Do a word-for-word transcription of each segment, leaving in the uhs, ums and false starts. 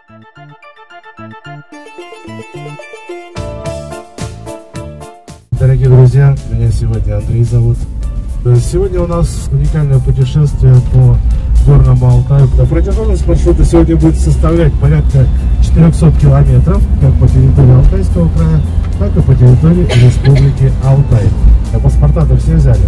Дорогие друзья, меня сегодня Андрей зовут. Сегодня у нас уникальное путешествие по Горному Алтаю. Протяженность маршрута сегодня будет составлять порядка четырёхсот километров, как по территории Алтайского края, так и по территории Республики Алтай. А паспорта-то все взяли.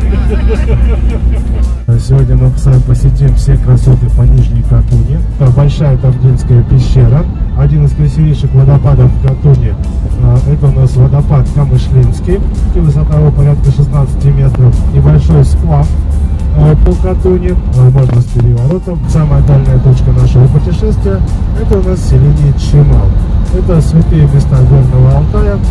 Сегодня мы с вами посетим все красоты по Нижней Катуни. Большая Тавдинская пещера, один из красивейших водопадов в Катуни. Это у нас водопад Камышлинский, высота его порядка шестнадцати метров. Небольшой сплав по Катуни, можно с переворотом. Самая дальняя точка нашего путешествия — это у нас селение Чимал. Это святые места Горного Алтая.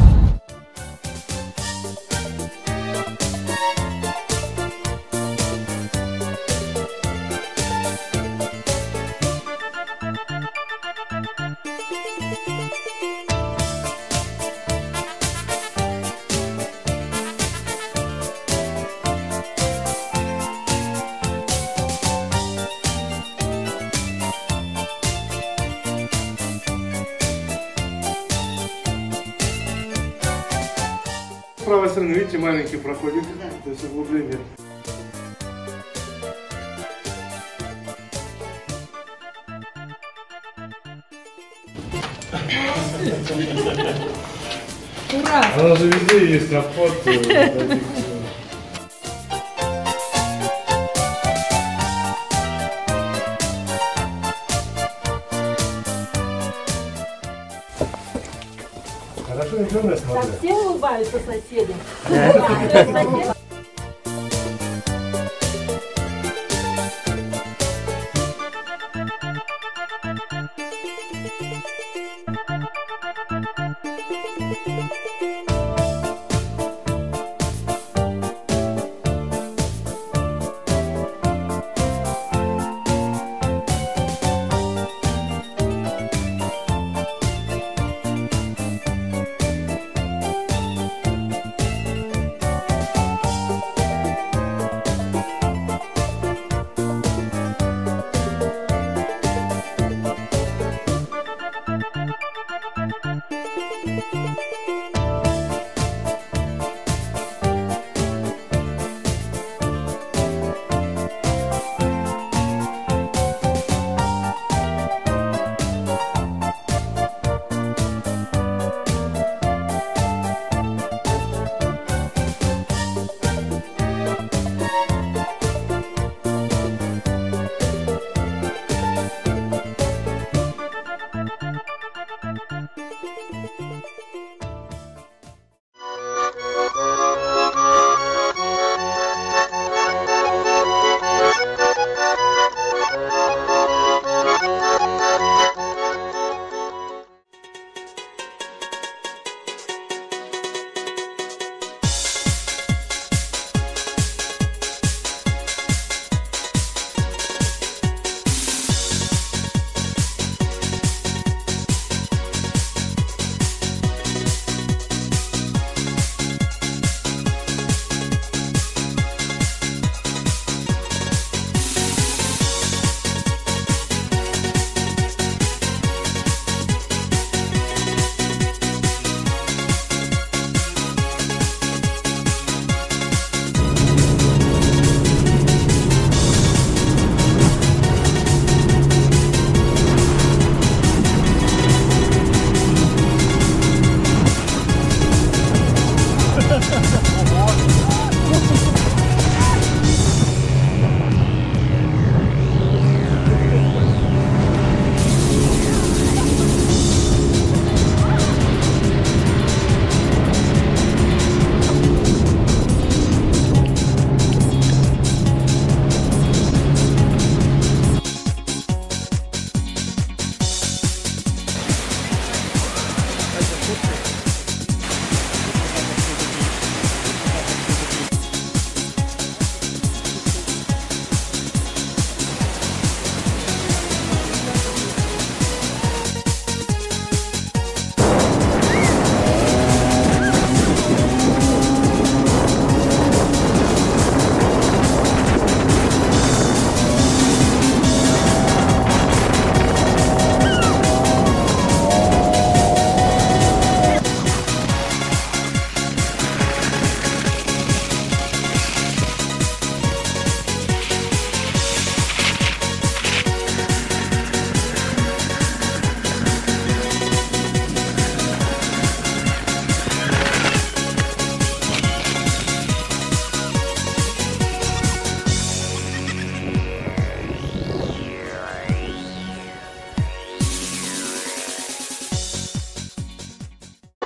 С правой стороны, видите, маленький проходик, да. То есть углубление. Ура! Она же везде есть обход. Хорошо, идем, я смотрю. Совсем улыбаются соседи.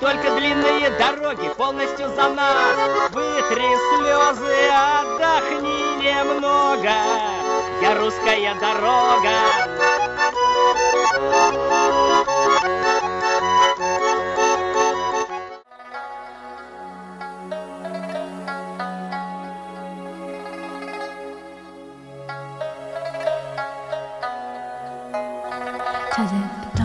только длинные дороги полностью за нас. Вытри слезы, отдохни немного, я русская дорога. 찾아보다